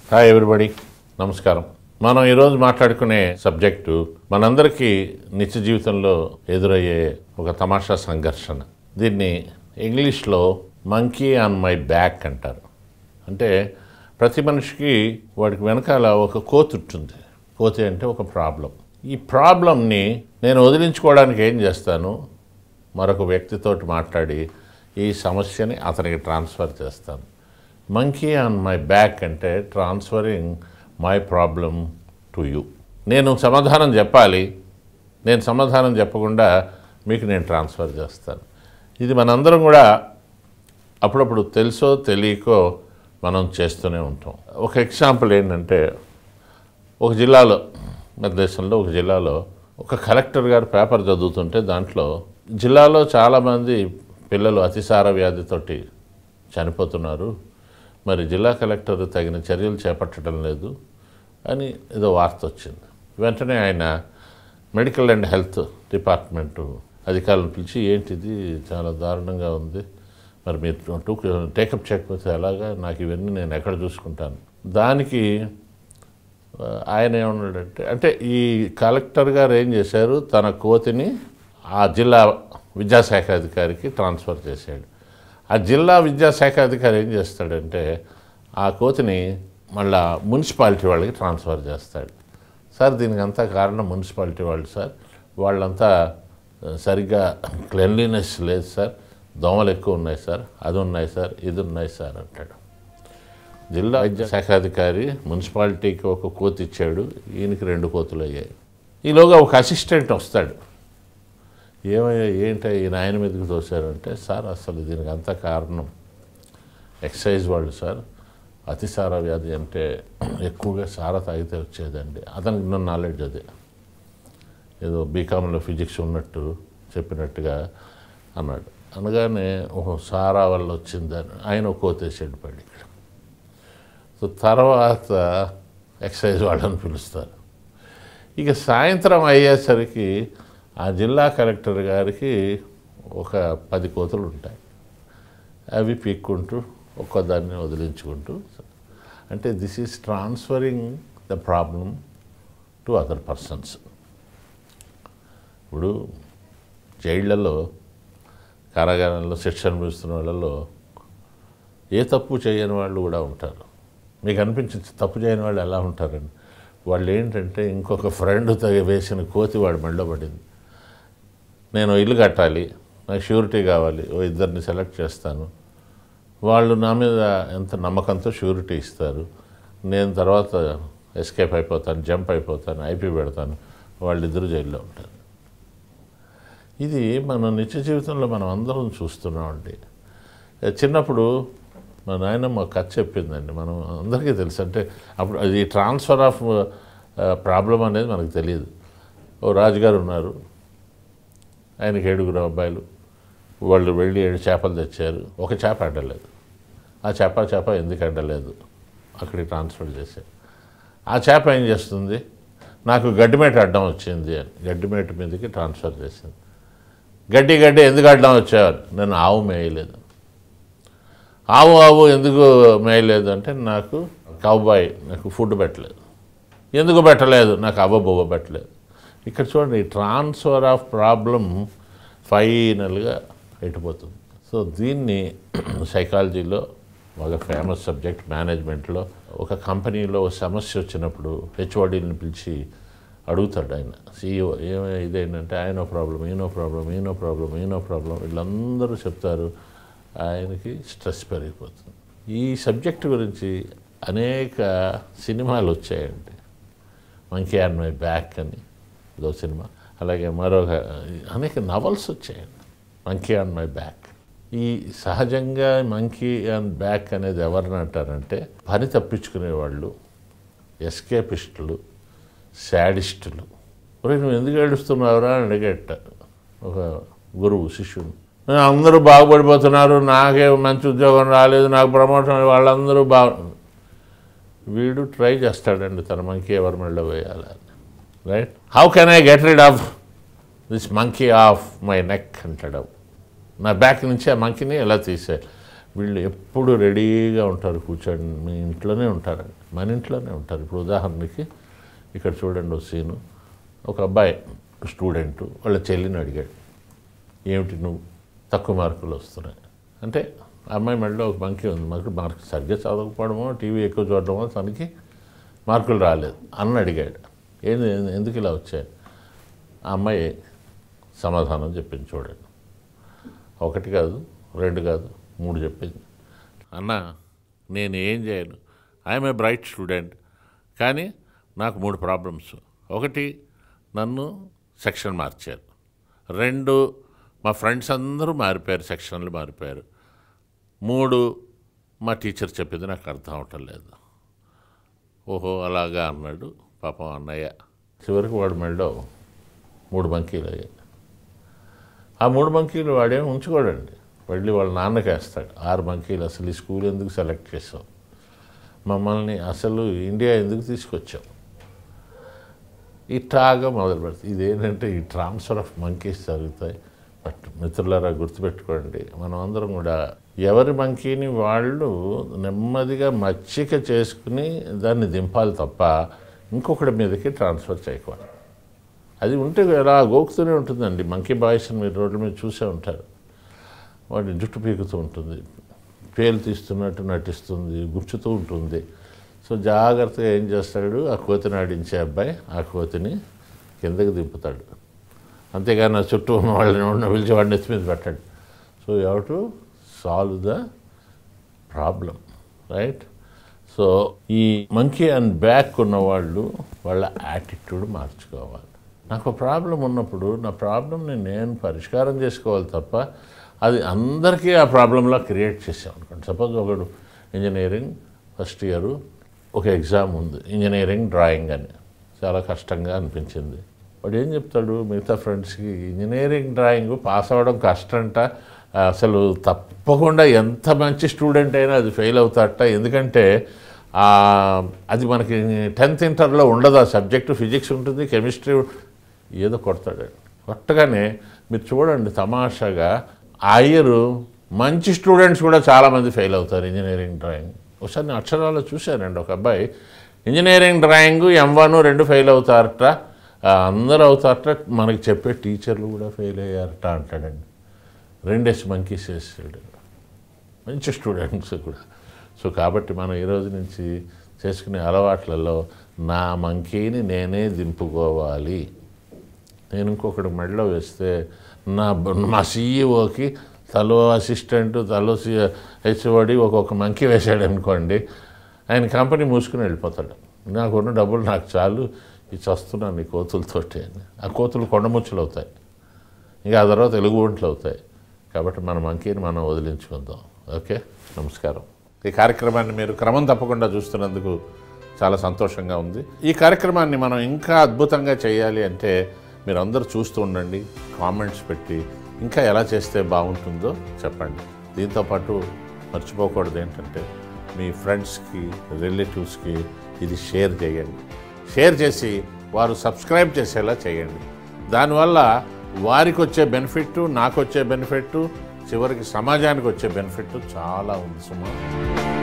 Hi everybody, నమస్కారం. మనం ఈరోజు మాట్లాడుకునే సబ్జెక్టు మనందరికీ నిత్య జీవితంలో ఎదురయ్యే ఒక తమాషా సంఘర్షణ. దీన్ని ఇంగ్లీష్లో మంకీ ఆన్ మై బ్యాక్ అంటారు. అంటే ప్రతి మనిషికి వాడికి వెనకాల ఒక కోతి ఉంటుంది. కోతి అంటే ఒక ప్రాబ్లం. ఈ ప్రాబ్లంని నేను వదిలించుకోవడానికి ఏం చేస్తాను, మరొక వ్యక్తితోటి మాట్లాడి ఈ సమస్యని అతనికి ట్రాన్స్ఫర్ చేస్తాను. మంకీ ఆన్ మై బ్యాక్ అంటే transferring my problem to you. నేను సమాధానం చెప్పాలి, నేను సమాధానం చెప్పకుండా మీకు నేను ట్రాన్స్ఫర్ చేస్తాను. ఇది మనందరం కూడా అప్పుడప్పుడు తెలుసో తెలియకో మనం చేస్తూనే ఉంటాం. ఒక ఎగ్జాంపుల్ ఏంటంటే, ఒక జిల్లాలో, మన దేశంలో ఒక జిల్లాలో ఒక కలెక్టర్ గారు పేపర్ చదువుతుంటే దాంట్లో జిల్లాలో చాలామంది పిల్లలు అతిసార వ్యాధితోటి చనిపోతున్నారు, మరి జిల్లా కలెక్టర్ తగిన చర్యలు చేపట్టడం లేదు అని ఏదో వార్త వచ్చింది. వెంటనే ఆయన మెడికల్ అండ్ హెల్త్ డిపార్ట్మెంటు అధికారులను పిలిచి, ఏంటిది చాలా దారుణంగా ఉంది, మరి మీరు టేకప్ చేయకపోతే ఎలాగా, నాకు ఇవన్నీ నేను ఎక్కడ చూసుకుంటాను. దానికి ఆయన ఏమన్నాడంటే, అంటే ఈ కలెక్టర్ గారు ఏం చేశారు, తన కోతిని ఆ జిల్లా విద్యాశాఖ అధికారికి ట్రాన్స్ఫర్ చేశాడు. ఆ జిల్లా విద్యాశాఖ అధికారి ఏం చేస్తాడంటే, ఆ కోతిని మళ్ళా మున్సిపాలిటీ వాళ్ళకి ట్రాన్స్ఫర్ చేస్తాడు. సార్ దీనికి అంతా కారణం మున్సిపాలిటీ వాళ్ళు సార్, వాళ్ళంతా సరిగ్గా క్లెన్లీనెస్ లేదు సార్, దోమలు ఎక్కువ ఉన్నాయి సార్, అది ఉన్నాయి సార్, ఇది ఉన్నాయి సార్ అంటాడు. జిల్లా విద్యాశాఖ అధికారి మున్సిపాలిటీకి ఒక కోతి ఇచ్చాడు, ఈయనకి 2 కోతులు అయ్యాయి. ఈలోగా ఒక అసిస్టెంట్ వస్తాడు. ఏమయ్యా ఏంటి ఈయన ఆయన మీదకి తోశారంటే, సార్ అసలు దీనికి అంత కారణం ఎక్సైజ్ వాళ్ళు సార్, అతిసార వ్యాధి అంటే ఎక్కువగా సారా తాగితే వచ్చేదండి. అతనికి ఉన్న నాలెడ్జ్ అదే, ఏదో బీకామ్లో ఫిజిక్స్ ఉన్నట్టు చెప్పినట్టుగా అన్నాడు. అనగానే ఓహో సారా వల్ల వచ్చిందని ఆయన కోతేసాడు పడి. సో తర్వాత ఎక్సైజ్ వాళ్ళని పిలుస్తారు. ఇక సాయంత్రం అయ్యేసరికి ఆ జిల్లా కలెక్టర్ గారికి ఒక 10 కోతులు ఉంటాయి. అవి పీక్కుంటూ ఒక్కదాన్ని వదిలించుకుంటూ, అంటే this is transferring the problem to other persons. ఇప్పుడు జైళ్లలో, కారాగారంలో శిక్ష అనుభవిస్తున్న వాళ్ళలో ఏ తప్పు చేయని వాళ్ళు కూడా ఉంటారు. మీకు అనిపించింది తప్పు చేయని వాళ్ళు ఎలా ఉంటారని? వాళ్ళు ఏంటంటే, ఇంకొక ఫ్రెండ్ వేసిన కోతి వాడు మెడలో పడింది, నేను ఇల్లు కట్టాలి, నాకు షూరిటీ కావాలి, ఓ 2 సెలెక్ట్ చేస్తాను, వాళ్ళు నా మీద ఎంత నమ్మకంతో షూరిటీ ఇస్తారు, నేను తర్వాత ఎస్కేప్ అయిపోతాను, జంప్ అయిపోతాను, ఐపీ పెడతాను, వాళ్ళిద్దరూ జైల్లో ఉంటారు. ఇది మన నిత్య జీవితంలో మనం అందరం చూస్తున్నామండి. చిన్నప్పుడు మా నాయనమ్మ కథ చెప్పిందండి, మనం అందరికీ తెలుసు. అంటే అప్పుడు అది ట్రాన్స్ఫర్ ఆఫ్ ప్రాబ్లం అనేది మనకు తెలియదు. ఓ రాజుగారు ఉన్నారు, ఆయనకి 7 అబ్బాయిలు. వాళ్ళు వెళ్ళి 7 చేపలు తెచ్చారు, ఒక చేప అడ్డలేదు. ఆ చేప ఎందుకు అడ్డలేదు అక్కడికి ట్రాన్స్ఫర్ చేశారు. ఆ చేప ఏం చేస్తుంది, నాకు గడ్డిమేట అడ్డం వచ్చింది అని గడ్డిమేట మీదకి ట్రాన్స్ఫర్ చేసింది. గడ్డి ఎందుకు అడ్డం వచ్చేవారు, నేను ఆవు మేయలేదు. ఆవు ఎందుకు మేయలేదు అంటే, నాకు కౌబాయ్ నాకు ఫుడ్ పెట్టలేదు. ఎందుకు పెట్టలేదు, నాకు అవ్వబువ్వ పెట్టలేదు. ఇక్కడ చూడండి, ట్రాన్స్ఫర్ ఆఫ్ ప్రాబ్లం ఫైనల్గా ఎట్టిపోతుంది. సో దీన్ని సైకాలజీలో ఒక ఫేమస్ సబ్జెక్ట్, మేనేజ్మెంట్లో ఒక కంపెనీలో సమస్య వచ్చినప్పుడు హెచ్ఓడీని పిలిచి అడుగుతాడు ఆయన, CEO ఇదేంటంటే, ఆయనో ప్రాబ్లం, ఈనో ప్రాబ్లం వీళ్ళందరూ చెప్తారు. ఆయనకి స్ట్రెస్ పెరిగిపోతుంది. ఈ సబ్జెక్ట్ గురించి అనేక సినిమాలు వచ్చాయండి. మంకీ ఆన్ మై బ్యాక్ అని ఇదో సినిమా, అలాగే మరొక అనేక నవల్స్ వచ్చాయండి, మంకీ ఆన్ మై బ్యాక్. ఈ సహజంగా మంకీ ఆన్ బ్యాక్ అనేది ఎవరిని అంటారంటే, పని తప్పించుకునేవాళ్ళు, ఎస్కేపిస్టులు, శాడిస్టులు. నువ్వు ఎందుకు ఏడుస్తున్నావురా అని అడిగేట ఒక గురువు శిష్యుడు. అందరూ బాగుపడిపోతున్నారు, నాకే మంచి ఉద్యోగం రాలేదు, నాకు ప్రమోషన్, వాళ్ళందరూ వీడు ట్రై చేస్తాడండి తన మంకీ ఎవరి మెడలో వేయాలని. Right, how can I get rid of this monkey of my neck అంటాడు. నా బ్యాక్ నుంచి ఆ మంకీని ఎలా తీసేయాలి. వీళ్ళు ఎప్పుడు రెడీగా ఉంటారు, కూర్చొని మీ ఇంట్లోనే ఉంటారు, మన ఇంట్లోనే ఉంటారు. ఇప్పుడు ఉదాహరణకి ఇక్కడ చూడండి ఓ సీను, ఒక అబ్బాయి స్టూడెంట్ వాళ్ళ చెల్లిని అడిగాడు, ఏమిటి నువ్వు తక్కువ మార్కులు వస్తున్నాయి అంటే, అమ్మాయి మెడలో ఒక మంకీ ఉంది, మార్కు సరిగ్గా చదవకపోవడమో టీవీ ఎక్కువ చూడడమో తనకి మార్కులు రాలేదు అన్న అడిగాడు, ఏంది ఎందుకు ఇలా వచ్చాయి? ఆ అమ్మాయి సమాధానం చెప్పింది చూడండి. 1 కాదు 2 కాదు 3 చెప్పింది. అన్న నేను ఏం చేయను, ఐఎమ్ ఏ బ్రైట్ స్టూడెంట్, కానీ నాకు 3 ప్రాబ్లమ్స్. 1 నన్ను సెక్షన్ మార్చారు, 2 మా ఫ్రెండ్స్ అందరూ మారిపోయారు, సెక్షన్లు మారిపోయారు, 3 మా టీచర్ చెప్పింది నాకు అర్థం అవటం లేదు. ఓహో అలాగా అన్నాడు పాపం అన్నయ్య. చివరికి వాడు మెడలో 3 మంకీలు అయ్యాయి. ఆ 3 మంకీలు వాడేమో ఉంచుకోడండి, వెళ్ళి వాళ్ళ నాన్నకి వేస్తాడు. 6 మంకీలు, అసలు ఈ స్కూల్ ఎందుకు సెలెక్ట్ చేసావు, మమ్మల్ని అసలు ఇండియా ఎందుకు తీసుకొచ్చావు, ఇట్లాగా మొదలు పెడతాయి. ఇదేంటంటే ఈ ట్రాన్స్ఫర్ ఆఫ్ మంకీస్ జరుగుతాయి. బట్ మిత్రులారా గుర్తుపెట్టుకోండి, మనం అందరం కూడా ఎవరి మంకీని వాళ్ళు నెమ్మదిగా మచ్చిక చేసుకుని దాన్ని దింపాలి తప్ప ఇంకొకటి మీదకి ట్రాన్స్ఫర్ చేయకూడదు. అది ఉంటే ఎలా గోకుతూనే ఉంటుందండి. మంకీ బాయ్స్ని మీరు రోడ్ల మీద చూసే ఉంటారు, వాడి జుట్టు పీకుతూ ఉంటుంది, పేలు తీస్తున్నట్టు నటిస్తుంది, గుచ్చుతూ ఉంటుంది. సో జాగ్రత్తగా ఏం చేస్తాడు, ఆ కోతిని ఆడించే అబ్బాయి ఆ కోతిని కిందకి దింపుతాడు, అంతేగాని ఆ చుట్టూ ఉన్న వాళ్ళని పిలిచి వాడిని ఎత్తి మీద పెట్టాడు. So you have to solve the problem, right? So ఈ మంకీ అండ్ బ్యాక్ ఉన్నవాళ్ళు వాళ్ళ యాటిట్యూడ్ మార్చుకోవాలి. నాకు ప్రాబ్లం ఉన్నప్పుడు నా ప్రాబ్లంని నేను పరిష్కారం చేసుకోవాలి తప్ప అది అందరికీ ఆ ప్రాబ్లంలా క్రియేట్ చేసాం అనుకోండి. సపోజ్ ఒకడు ఇంజనీరింగ్ ఫస్ట్ ఇయరు ఒక ఎగ్జామ్ ఉంది, ఇంజనీరింగ్ డ్రాయింగ్ అని, చాలా కష్టంగా అనిపించింది. వాడు ఏం చెప్తాడు మిగతా ఫ్రెండ్స్కి, ఇంజనీరింగ్ డ్రాయింగ్ పాస్ అవ్వడం కష్టంట, అసలు తప్పకుండా ఎంత మంచి స్టూడెంట్ అయినా అది ఫెయిల్ అవుతాడట, ఎందుకంటే అది మనకి 10th ఇంటర్లో ఉండదు ఆ సబ్జెక్టు, ఫిజిక్స్ ఉంటుంది, కెమిస్ట్రీ, ఏదో కొడతాడు. కొట్టగానే మీరు చూడండి తమాషాగా ఆ ఇయర్ మంచి స్టూడెంట్స్ కూడా చాలామంది ఫెయిల్ అవుతారు ఇంజనీరింగ్ డ్రాయింగ్. ఒకసారి నేను అక్షరాల్లో చూశానండి, ఒక అబ్బాయి ఇంజనీరింగ్ డ్రాయింగ్ M1 2 ఫెయిల్ అవుతారట, అందరూ అవుతారట, మనకి చెప్పే టీచర్లు కూడా ఫెయిల్ అయ్యారట అంటాడండి. 2 మంకీస్ వేసాడు, మంచి స్టూడెంట్స్ కూడా. సో కాబట్టి మనం ఈరోజు నుంచి చేసుకునే అలవాట్లలో నా మంకీని నేనే దింపుకోవాలి. నేను ఇంకొకటి మెడలో వేస్తే మా సీఈఓకి తలో అసిస్టెంట్ తలో హెచ్ఓడి ఒక్కొక్క మంకీ వేసాడు అనుకోండి, ఆయన కంపెనీ మూసుకుని వెళ్ళిపోతాడు. నాకున్న డబ్బులు నాకు చాలు, ఇది చస్తున్నాను ఈ కోతులతోటి అని. ఆ కోతులు కొండముచ్చులు అవుతాయి, ఇంకా ఆ తర్వాత తెలుగు ఒంట్లు అవుతాయి. కాబట్టి మన మంకీని మనం వదిలించుకుందాం. ఓకే, నమస్కారం. ఈ కార్యక్రమాన్ని మీరు క్రమం తప్పకుండా చూస్తున్నందుకు చాలా సంతోషంగా ఉంది. ఈ కార్యక్రమాన్ని మనం ఇంకా అద్భుతంగా చేయాలి అంటే మీరు అందరూ చూస్తూ ఉండండి, కామెంట్స్ పెట్టి ఇంకా ఎలా చేస్తే బాగుంటుందో చెప్పండి. దీంతోపాటు మర్చిపోకూడదు ఏంటంటే మీ ఫ్రెండ్స్కి, రిలేటివ్స్కి ఇది షేర్ చేయండి. షేర్ చేసి వారు సబ్స్క్రైబ్ చేసేలా చేయండి. దానివల్ల వారికి వచ్చే బెనిఫిట్, నాకు వచ్చే బెనిఫిట్, చివరికి సమాజానికి వచ్చే బెనిఫిట్ చాలా ఉంది సుమా.